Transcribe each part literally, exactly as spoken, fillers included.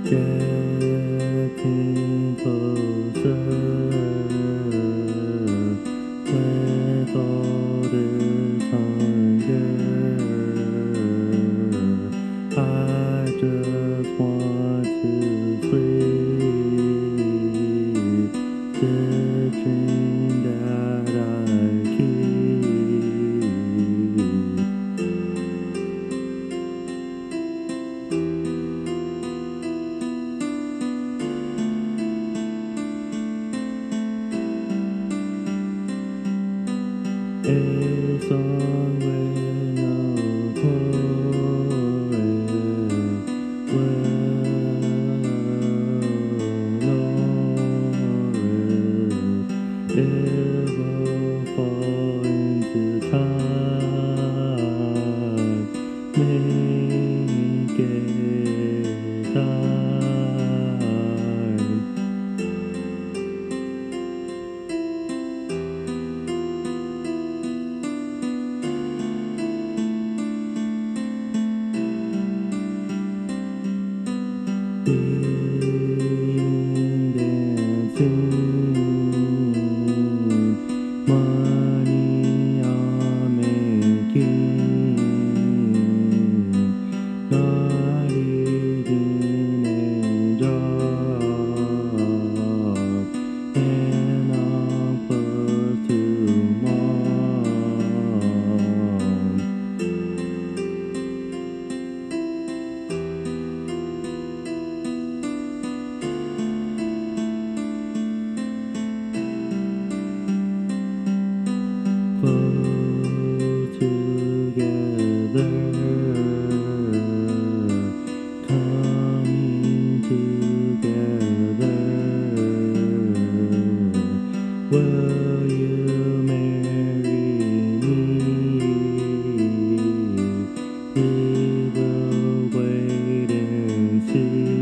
Getting closer with all this hunger. I just want to sleep. The dream that I keep a song with no chorus, with no words. It will fall into time. Make it time. Being dancing, money I'm making, not eating a job, and I'm close to mom. Close together, coming together. Will you marry me? We will wait and see.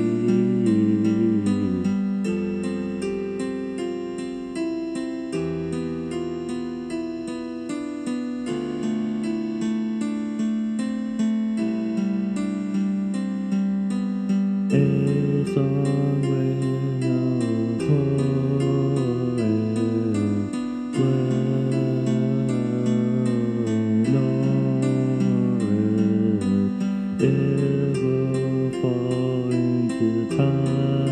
A song with no chorus, with no words. It will fall into time.